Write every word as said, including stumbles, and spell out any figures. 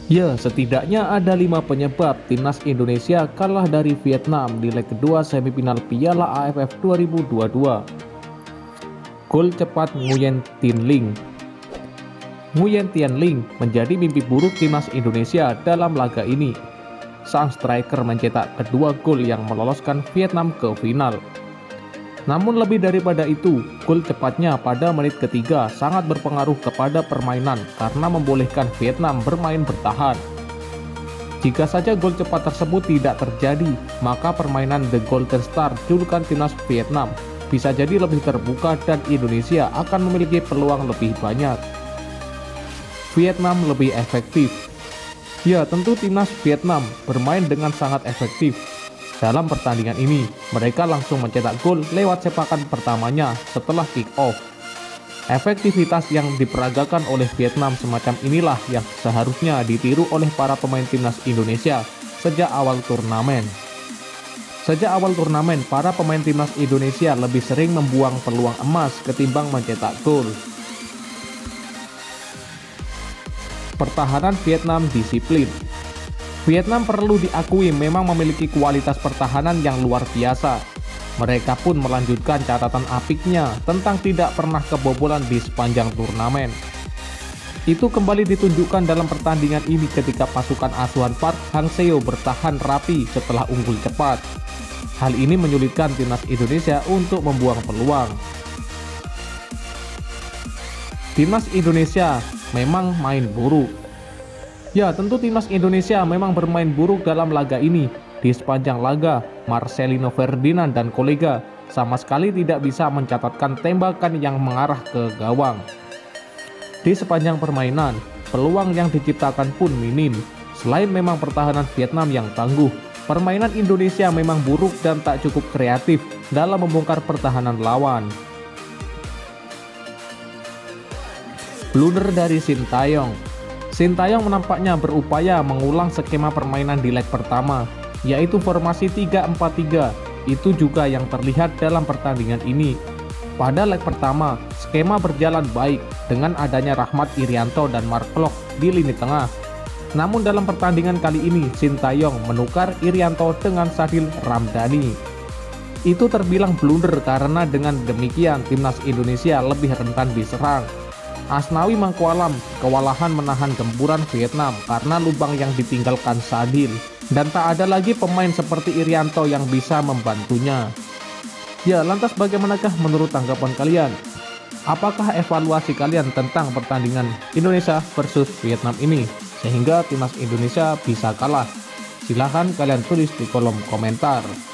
Ya, setidaknya ada lima penyebab timnas Indonesia kalah dari Vietnam di leg kedua semifinal Piala A F F dua ribu dua puluh dua. Gol cepat Nguyen Tin Linh. Nguyen Tin Linh menjadi mimpi buruk timnas Indonesia dalam laga ini. Sang striker mencetak kedua gol yang meloloskan Vietnam ke final. Namun lebih daripada itu, gol cepatnya pada menit ketiga sangat berpengaruh kepada permainan karena membolehkan Vietnam bermain bertahan. Jika saja gol cepat tersebut tidak terjadi, maka permainan The Golden Star julukan timnas Vietnam bisa jadi lebih terbuka dan Indonesia akan memiliki peluang lebih banyak. Vietnam lebih efektif. Ya, tentu timnas Vietnam bermain dengan sangat efektif. Dalam pertandingan ini, mereka langsung mencetak gol lewat sepakan pertamanya setelah kick-off. Efektivitas yang diperagakan oleh Vietnam semacam inilah yang seharusnya ditiru oleh para pemain timnas Indonesia sejak awal turnamen. Sejak awal turnamen, para pemain timnas Indonesia lebih sering membuang peluang emas ketimbang mencetak gol. Pertahanan Vietnam disiplin. Vietnam perlu diakui memang memiliki kualitas pertahanan yang luar biasa. Mereka pun melanjutkan catatan apiknya tentang tidak pernah kebobolan di sepanjang turnamen. Itu kembali ditunjukkan dalam pertandingan ini ketika pasukan asuhan Park Hang-seo bertahan rapi setelah unggul cepat. Hal ini menyulitkan timnas Indonesia untuk membuang peluang. Timnas Indonesia memang main buruk. Ya, tentu timnas Indonesia memang bermain buruk dalam laga ini. Di sepanjang laga, Marcelino Ferdinand dan kolega sama sekali tidak bisa mencatatkan tembakan yang mengarah ke gawang. Di sepanjang permainan, peluang yang diciptakan pun minim. Selain memang pertahanan Vietnam yang tangguh, permainan Indonesia memang buruk dan tak cukup kreatif dalam membongkar pertahanan lawan. Blunder dari Sintayong. Sintayong menampaknya berupaya mengulang skema permainan di leg pertama, yaitu formasi tiga empat tiga. Itu juga yang terlihat dalam pertandingan ini. Pada leg pertama, skema berjalan baik dengan adanya Rahmat Irianto dan Mark Klok di lini tengah. Namun dalam pertandingan kali ini, Sintayong menukar Irianto dengan Sadil Ramdhani. Itu terbilang blunder karena dengan demikian timnas Indonesia lebih rentan diserang. Asnawi Mangkualam kewalahan menahan gempuran Vietnam karena lubang yang ditinggalkan Sadil, dan tak ada lagi pemain seperti Irianto yang bisa membantunya. Ya, lantas bagaimanakah menurut tanggapan kalian? Apakah evaluasi kalian tentang pertandingan Indonesia versus Vietnam ini sehingga timnas Indonesia bisa kalah? Silahkan kalian tulis di kolom komentar.